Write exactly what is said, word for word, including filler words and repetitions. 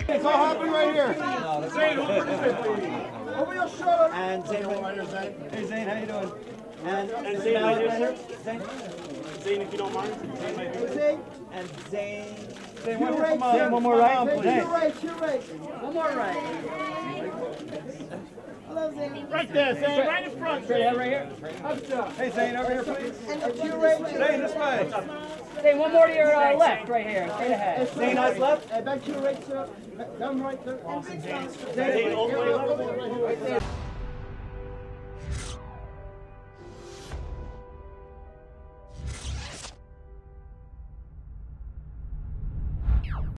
It's all happening right here. Zayn, over your shoulder. And Zayn, right here, Zayn. Hey Zayn, how you doing? And, and Zayn, Zayn, right here. Zayn. Zayn, if you don't mind. Zayn, right here. Zayn. And Zayn. Zayn, one, right, Zayn, one more right. Zayn, two right, two right. One more right. Hello, Zayn. Right there, Zayn, right in front. Straight ahead right here. Hey Zayn, over here, please. And two right, two Zayn, this way. Stay one more to your uh, left right here. Straight ahead. Zayn, eyes left. And back to your right, sir. Down right, sir. Zayn, all the way left.